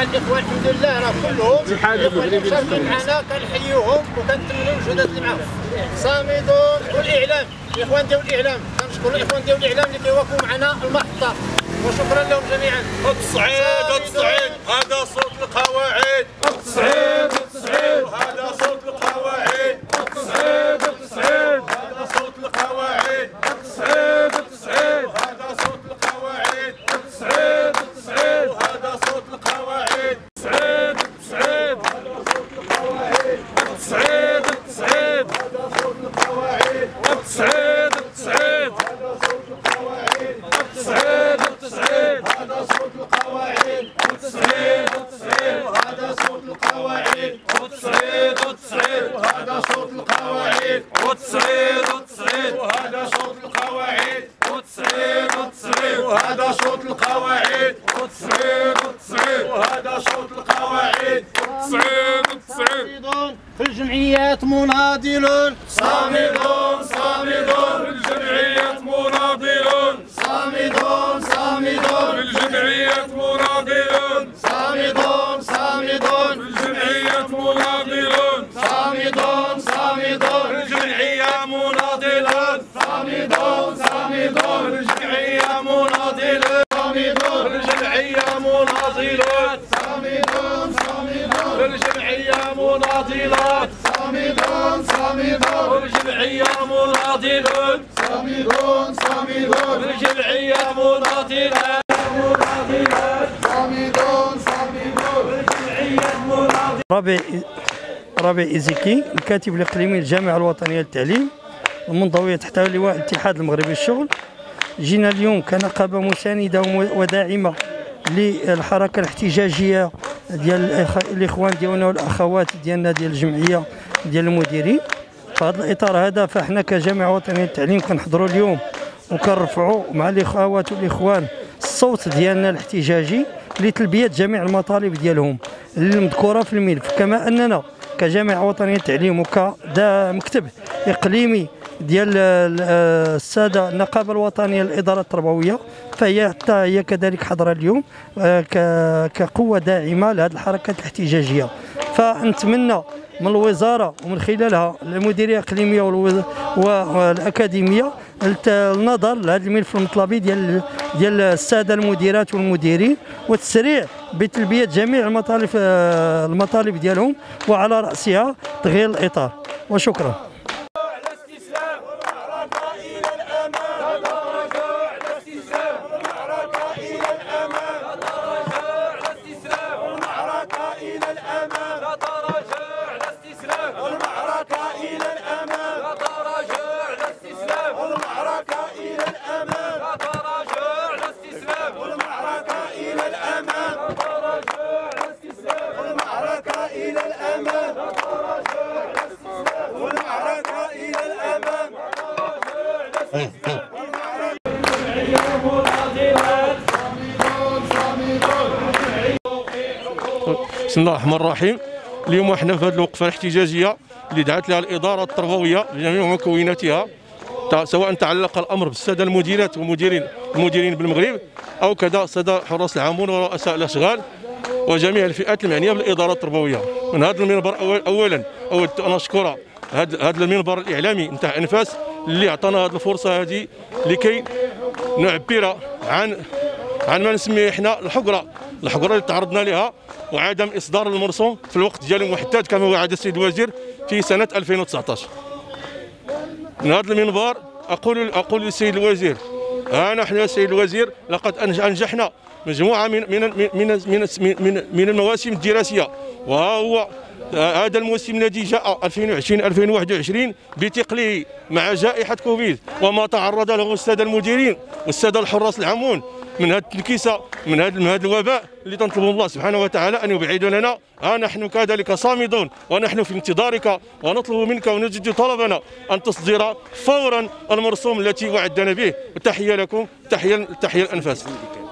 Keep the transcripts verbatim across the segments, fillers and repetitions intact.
الاخوان الحمد لله راه كلهم الاخوان اللي مشاركين معنا كنحيوهم وكنتمنوا الجهودات اللي معاهم. صامدون والاعلام، الاخوان ديال الاعلام كنشكروا الاخوان ديال الاعلام اللي كيوقفوا معنا المحطه، وشكرا لهم جميعا. التصعيد التصعيد هذا صوت القواعد، التصعيد التصعيد هذا صوت القواعد، التصعيد التصعيد هذا صوت القواعد، التصعيد التصعيد هذا صوت القواعد، التصعيد التصعيد هذا صوت القواعد، التصعيد التصعيد هذا صوت القواعد، التصعيد التصعيد هذا صوت القواعد، التصعيد التصعيد هذا صوت القواعد، التصعيد التصعيد هذا صوت القواعد، التصعيد التصعيد هذا صوت القواعد، التصعيد التصعيد هذا صوت القواعد، التصعيد التصعيد هذا صوت القواعد، التصعيد التصعيد هذا صوت القواعد، التصعيد التصعيد هذا صوت القواعد، التصعيد التصعيد. في الجمعيات مناضلون، صامدون صامدون في الجمعيات مناضلون، صامدون صامدون في الجمعيات مناضلون، صامدون صامدون في الجمعيات مناضلون، صامدون صامدون في الجمعية مناضلون، صامدون صامدون في الجمعية مناضلون، صامدون في الجمعية مناضلون، صامدون صامدون في الجمعية مناضلون، صامدون صامدون في الجمعية مناضلون، صامدون صامدون في الجمعية مناضلون، صامدون صامدون في الجمعية مناضلون. ربيع ربيع إيزيكي، الكاتب الإقليمي للجامعة الوطنية للتعليم المنضوية تحت لواء الاتحاد المغربي للشغل. جينا اليوم كنقابة مساندة وداعمة للحركة الاحتجاجية ديال الإخوان ديالنا والأخوات ديالنا ديال الجمعية ديال المديرين. في هذا الإطار هذا فاحنا كجامعة وطنية للتعليم كنحضروا اليوم وكنرفعوا مع الأخوات والإخوان الصوت ديالنا الاحتجاجي لتلبية جميع المطالب ديالهم المذكورة في الملف، كما أننا كجامعة وطنية للتعليم وكمكتب إقليمي ديال السادة النقابة الوطنية للإدارة التربوية، فهي حتى هي كذلك حاضرة اليوم كقوة داعمة لهذه الحركات الاحتجاجية. فنتمنى من الوزارة ومن خلالها المديرية الإقليمية والأكاديمية النظر لهذا الملف المطلبي ديال ديال السادة المديرات والمديرين والتسريع بتلبية جميع المطالب المطالب ديالهم، وعلى رأسها تغيير الإطار. وشكرا. بسم الله الرحمن الرحيم. اليوم احنا في هذه الوقفه الاحتجاجيه اللي دعت لها الاداره التربويه بجميع مكوناتها، سواء تعلق الامر بالساده المديرات والمديرين المديرين بالمغرب او كذا الساده حراس العامون ورؤساء الاشغال وجميع الفئات المعنيه بالاداره التربويه. من هذا المنبر أول اولا اود ان اشكر هذا هذا المنبر الاعلامي نتاع انفاس اللي عطانا هذه الفرصه هذه لكي نعبر عن عن ما نسميه احنا الحقره الحقره اللي تعرضنا لها، وعدم اصدار المرسوم في الوقت ديالو المحدد كما وعد السيد الوزير في سنه ألفين وتسعطاش. من هذا المنبر اقول اقول للسيد الوزير، ها نحن يا سيد الوزير لقد انجحنا مجموعه من من من من من, من المواسم الدراسيه، وها هو هذا الموسم الذي جاء ألفين وعشرين ألفين وواحد وعشرين بثقله مع جائحه كوفيد وما تعرض له الساده المديرين والساده الحراس العامون من هذه الكيسه من هذا من هذا الوباء اللي تنطلب الله سبحانه وتعالى ان يبعد لنا. ها نحن كذلك صامدون ونحن في انتظارك، ونطلب منك ونجدد طلبنا ان تصدر فورا المرسوم التي وعدنا به. وتحيه لكم، تحيه تحيه الانفاس.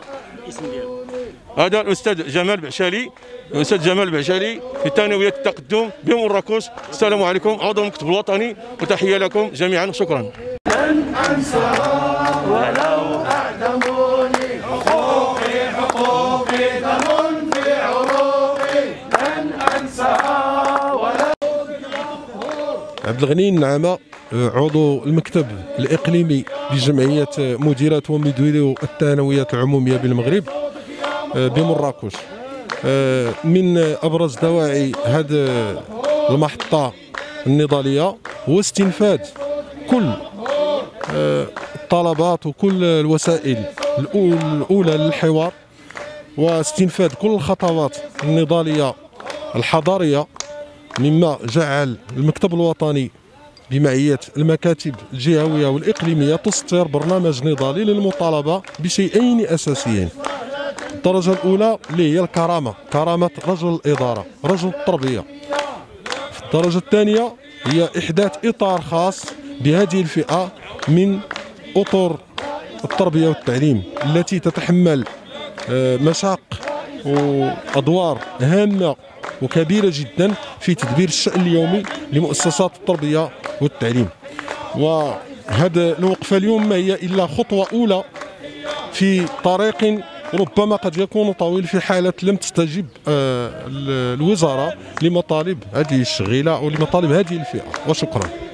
هذا الاستاذ جمال بعشالي، الاستاذ جمال بعشالي في ثانويه التقدم بمراكش. السلام عليكم، عضو المكتب الوطني، وتحيه لكم جميعا. شكرا. لن انسى ولو اعدموني، حقوقي حقوقي دم في عروقي. عبد الغني النعامة، عضو المكتب الإقليمي لجمعية مديرات ومديري الثانويات العمومية بالمغرب بمراكش. من أبرز دواعي هذه المحطة النضالية هو استنفاد كل الطلبات وكل الوسائل الأولى للحوار، واستنفاد كل الخطوات النضالية الحضارية، مما جعل المكتب الوطني بمعية المكاتب الجهوية والإقليمية تسطر برنامج نضالي للمطالبة بشيئين أساسيين. الدرجة الأولى اللي هي الكرامة، كرامة رجل الإدارة، رجل التربية. الدرجة الثانية هي إحداث إطار خاص بهذه الفئة من أطر التربية والتعليم التي تتحمل مشاق وأدوار هامة وكبيرة جدا في تدبير الشأن اليومي لمؤسسات التربية والتعليم. وهذا الوقفة اليوم ما هي إلا خطوة أولى في طريق ربما قد يكون طويل في حالة لم تستجب الوزارة لمطالب هذه الشغيلة أو لمطالب هذه الفئة. وشكرا.